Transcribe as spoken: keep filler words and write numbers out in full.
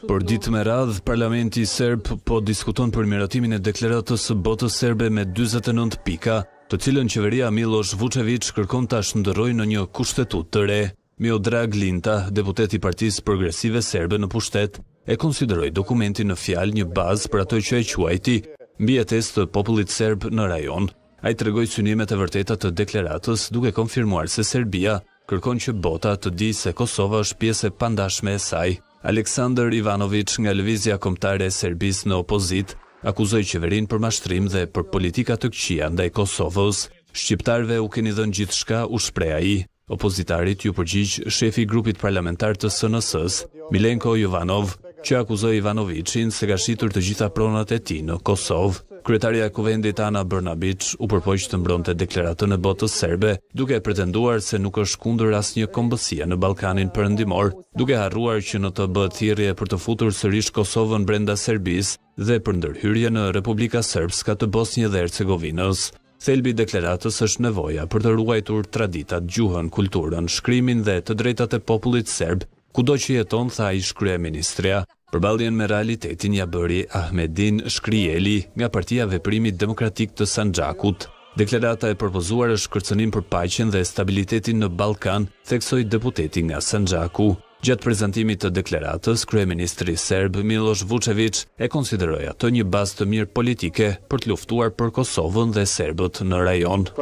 Por ditë me radhë, Parlamenti Serb po diskuton për miratimin e deklaratës së botës serbe me dyzet e nëntë pika, të cilën qeveria Miloš Vučević kërkon ta shndërrojë në një kushtetutë të re. Miodrag Linta, deputet i Partisë Progresive Serbe në pushtet, e konsideroi dokumentin në fjalë një bazë për ato që e quajti mbijetesë të popullit serb në rajon. Ai tregoi synimet e vërteta të deklaratës, duke konfirmuar se Serbia kërkon që bota të di se Kosova është pjesë e pandashme e saj. Aleksandar Ivanović nga Lëvizja Kombëtare e Serbisë në opozit akuzoi qeverinë për mashtrim dhe për politika të këqija ndaj Kosovës. Shqiptarëve u keni dhënë gjithçka, u shpreh ai. Opozitarit ju përgjigj shefi i grupit parlamentar të S N S-s, Milenko Jovanov, që akuzoi Ivanovićin se ka shitur të gjitha pronat e tij në Kosovë. Kryetaria e Kuvendit Ana Brnabić u përpoq të mbronte deklaratën e botës serbe, duke pretenduar se nuk është kundër asnjë kombësie në Ballkanin Perëndimor, duke harruar që në të bëhet thirrje për të futur sërish Kosovën brenda Serbisë dhe për ndërhyrje në Republika Srpska të Bosnjë dhe Hercegovinës. Thelbi i deklaratës është nevoja për të ruajtur traditat, gjuhën, kulturën, shkrimin dhe të drejtat e popullit serb, kudo që jeton, tha ish kryeministrja. Përballjen me realitetin ja bëri Ahmedin Shkrijeli nga Partia Veprimit Demokratik të Sandžakut. Deklarata e propozuar është kërcënim për paqen dhe stabilitetin në Ballkan, theksoi deputeti nga Sandžaku. Gjatë prezantimit të deklaratës, kryeministri serb Miloš Vučević e konsideroi atë një bazë të mirë politike për të luftuar për Kosovën dhe serbët në rajon.